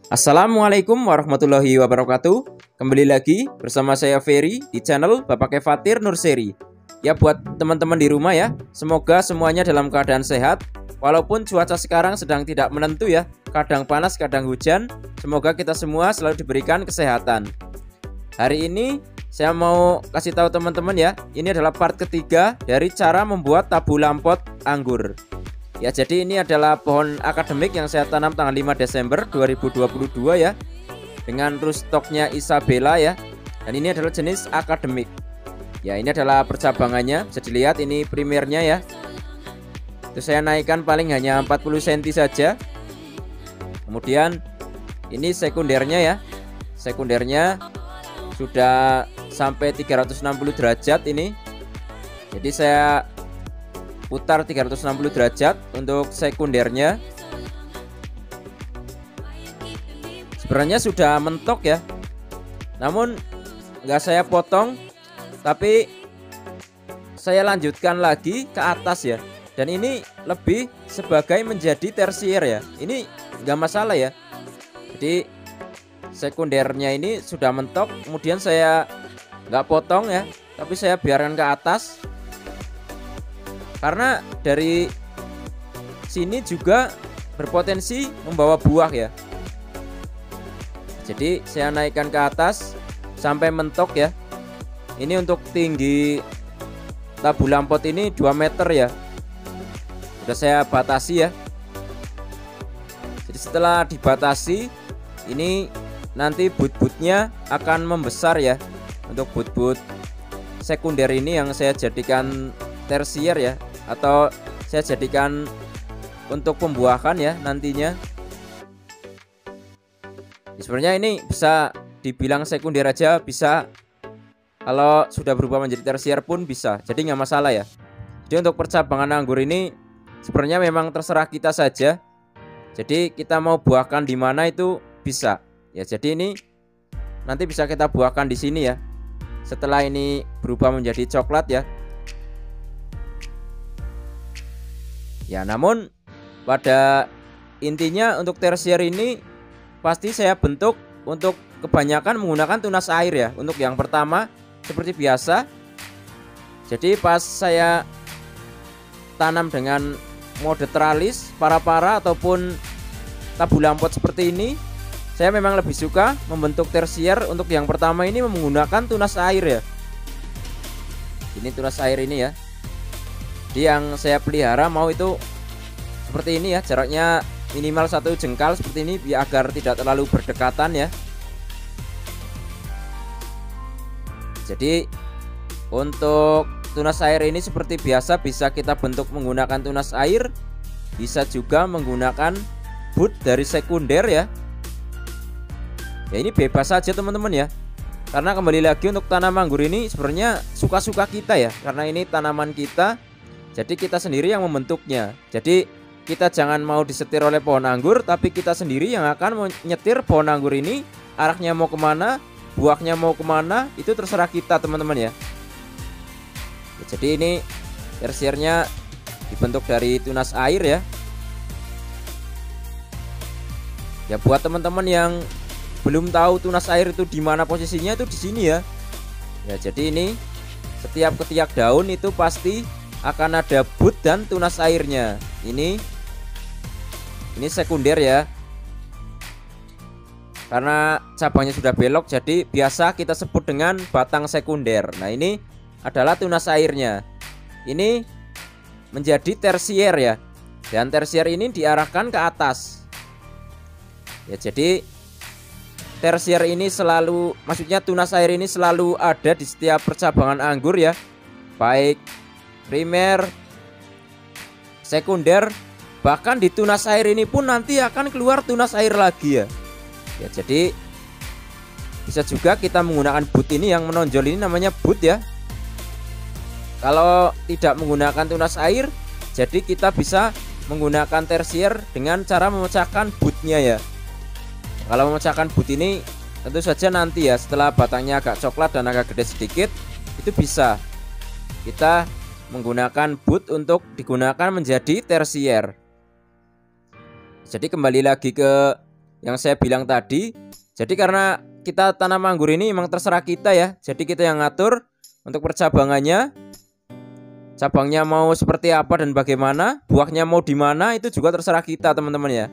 Assalamualaikum warahmatullahi wabarakatuh. Kembali lagi bersama saya Ferry di channel Bapak Kefatir Nurseri. Ya, buat teman-teman di rumah ya, semoga semuanya dalam keadaan sehat. Walaupun cuaca sekarang sedang tidak menentu ya, kadang panas kadang hujan. Semoga kita semua selalu diberikan kesehatan. Hari ini saya mau kasih tahu teman-teman ya, ini adalah part ketiga dari cara membuat tabu lampot anggur. Ya, jadi ini adalah pohon akademik yang saya tanam tanggal 5 Desember 2022 ya, dengan rootstocknya Isabella ya. Dan ini adalah jenis akademik. Ya, ini adalah percabangannya, bisa dilihat ini primernya ya. Itu saya naikkan paling hanya 40 cm saja. Kemudian ini sekundernya ya. Sekundernya sudah sampai 360 derajat ini. Jadi saya putar 360 derajat untuk sekundernya. Sebenarnya sudah mentok ya, namun nggak saya potong, tapi saya lanjutkan lagi ke atas ya. Dan ini lebih sebagai menjadi tersier ya. Ini nggak masalah ya. Jadi sekundernya ini sudah mentok, kemudian saya nggak potong ya, tapi saya biarkan ke atas. Karena dari sini juga berpotensi membawa buah ya. Jadi saya naikkan ke atas sampai mentok ya. Ini untuk tinggi tabu lampot ini 2 meter ya. Sudah saya batasi ya. Jadi setelah dibatasi, ini nanti but-butnya akan membesar ya. Untuk but-but sekunder ini yang saya jadikan tersier ya, atau saya jadikan untuk pembuahan ya nantinya. Sebenarnya ini bisa dibilang sekunder aja bisa, kalau sudah berubah menjadi tersier pun bisa, jadi nggak masalah ya. Jadi untuk percabangan anggur ini sebenarnya memang terserah kita saja. Jadi kita mau buahkan di mana itu bisa ya. Jadi ini nanti bisa kita buahkan di sini ya, setelah ini berubah menjadi coklat ya. Ya, namun pada intinya untuk tersier ini pasti saya bentuk untuk kebanyakan menggunakan tunas air ya. Untuk yang pertama seperti biasa. Jadi pas saya tanam dengan mode tralis, para-para ataupun tabu lampot seperti ini, saya memang lebih suka membentuk tersier. Untuk yang pertama ini menggunakan tunas air ya. Ini tunas air ini ya. Jadi yang saya pelihara mau itu seperti ini ya, jaraknya minimal 1 jengkal seperti ini biar agar tidak terlalu berdekatan ya. Jadi untuk tunas air ini seperti biasa bisa kita bentuk menggunakan tunas air, bisa juga menggunakan but dari sekunder ya. Ya, ini bebas saja teman-teman ya. Karena kembali lagi untuk tanam anggur ini sebenarnya suka-suka kita ya, karena ini tanaman kita. Jadi kita sendiri yang membentuknya. Jadi kita jangan mau disetir oleh pohon anggur, tapi kita sendiri yang akan menyetir pohon anggur ini. Arahnya mau kemana, buahnya mau kemana, itu terserah kita teman-teman ya. Jadi ini tersiernya dibentuk dari tunas air ya. Ya, buat teman-teman yang belum tahu tunas air itu di mana posisinya, itu di sini ya. Ya, jadi ini setiap ketiak daun itu pasti akan ada but dan tunas airnya. Ini sekunder ya. Karena cabangnya sudah belok, jadi biasa kita sebut dengan batang sekunder. Nah, ini adalah tunas airnya. Ini menjadi tersier ya. Dan tersier ini diarahkan ke atas. Ya, jadi tersier ini selalu, maksudnya tunas air ini selalu ada di setiap percabangan anggur ya. Baik primer, sekunder, bahkan di tunas air ini pun nanti akan keluar tunas air lagi ya. Ya, jadi bisa juga kita menggunakan but ini, yang menonjol ini namanya but ya. Kalau tidak menggunakan tunas air, jadi kita bisa menggunakan tersier dengan cara memecahkan butnya ya. Kalau memecahkan but ini tentu saja nanti ya, setelah batangnya agak coklat dan agak gede sedikit, itu bisa kita menggunakan but untuk digunakan menjadi tersier. Jadi kembali lagi ke yang saya bilang tadi. Jadi karena kita tanam anggur ini memang terserah kita ya. Jadi kita yang ngatur untuk percabangannya. Cabangnya mau seperti apa dan bagaimana, buahnya mau di mana, itu juga terserah kita teman-teman ya.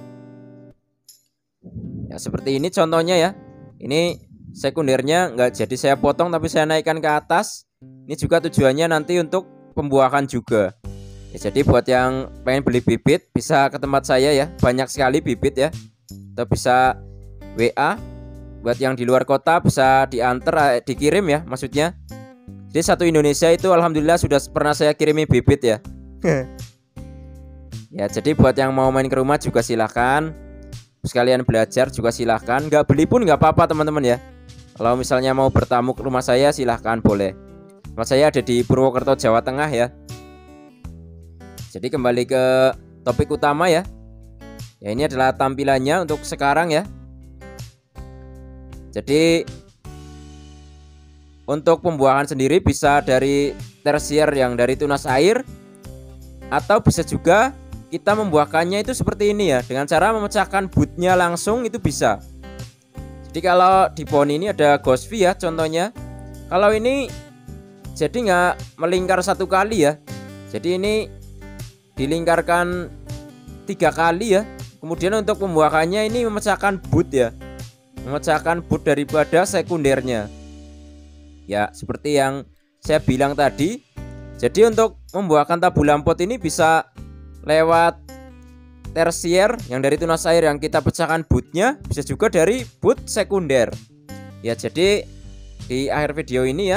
Ya seperti ini contohnya ya. Ini sekundernya nggak jadi saya potong tapi saya naikkan ke atas. Ini juga tujuannya nanti untuk pembuahan juga. Ya, jadi buat yang pengen beli bibit bisa ke tempat saya ya, banyak sekali bibit ya. Atau bisa WA. Buat yang di luar kota bisa diantar, dikirim ya maksudnya. Jadi satu Indonesia itu alhamdulillah sudah pernah saya kirimi bibit ya. Ya jadi buat yang mau main ke rumah juga silahkan. Sekalian belajar juga silahkan. Nggak beli pun nggak apa-apa teman-teman ya. Kalau misalnya mau bertamu ke rumah saya silahkan boleh. Rumah saya ada di Purwokerto, Jawa Tengah ya. Jadi kembali ke topik utama ya. Ya ini adalah tampilannya untuk sekarang ya. Jadi untuk pembuahan sendiri bisa dari tersier yang dari tunas air, atau bisa juga kita membuahkannya itu seperti ini ya, dengan cara memecahkan butnya langsung itu bisa. Jadi kalau di pohon ini ada Gosvi ya contohnya. Kalau ini jadi nggak melingkar satu kali ya. Jadi ini dilingkarkan 3 kali ya. Kemudian untuk pembuahannya ini memecahkan but ya, memecahkan but daripada sekundernya. Ya seperti yang saya bilang tadi. Jadi untuk membuahkan tabu lampot ini bisa lewat tersier yang dari tunas air yang kita pecahkan butnya, bisa juga dari but sekunder. Ya jadi di akhir video ini ya,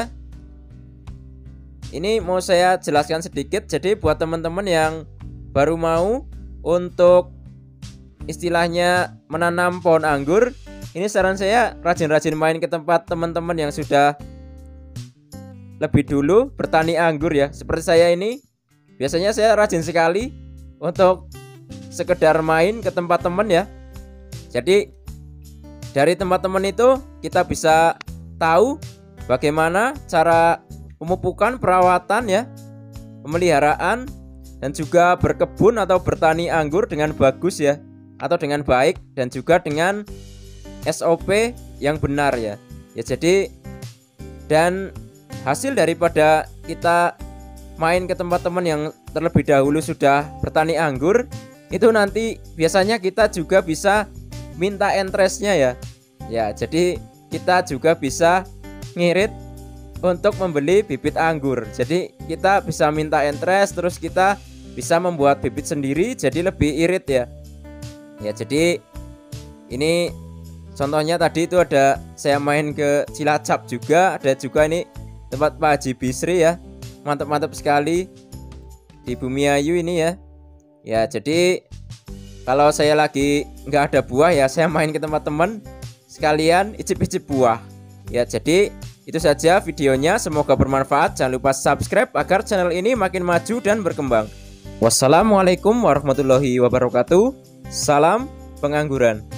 ini mau saya jelaskan sedikit. Jadi buat teman-teman yang baru mau untuk istilahnya menanam pohon anggur, ini saran saya rajin-rajin main ke tempat teman-teman yang sudah lebih dulu bertani anggur ya. Seperti saya ini, biasanya saya rajin sekali untuk sekedar main ke tempat teman ya. Jadi dari tempat teman itu kita bisa tahu bagaimana cara pemupukan, perawatan ya, pemeliharaan, dan juga berkebun atau bertani anggur dengan bagus ya, atau dengan baik, dan juga dengan SOP yang benar ya. Ya jadi dan hasil daripada kita main ke tempat teman yang terlebih dahulu sudah bertani anggur, itu nanti biasanya kita juga bisa minta interestnya ya. Ya jadi kita juga bisa ngirit untuk membeli bibit anggur. Jadi kita bisa minta interest, terus kita bisa membuat bibit sendiri jadi lebih irit ya. Ya jadi ini contohnya tadi itu ada saya main ke Cilacap juga, ada juga ini tempat Pak Haji Bisri ya. Mantap-mantap sekali di Bumiayu ini ya. Ya jadi kalau saya lagi nggak ada buah ya, saya main ke tempat teman sekalian icip-icip buah. Ya jadi itu saja videonya, semoga bermanfaat. Jangan lupa subscribe agar channel ini makin maju dan berkembang. Wassalamualaikum warahmatullahi wabarakatuh. Salam pengangguran.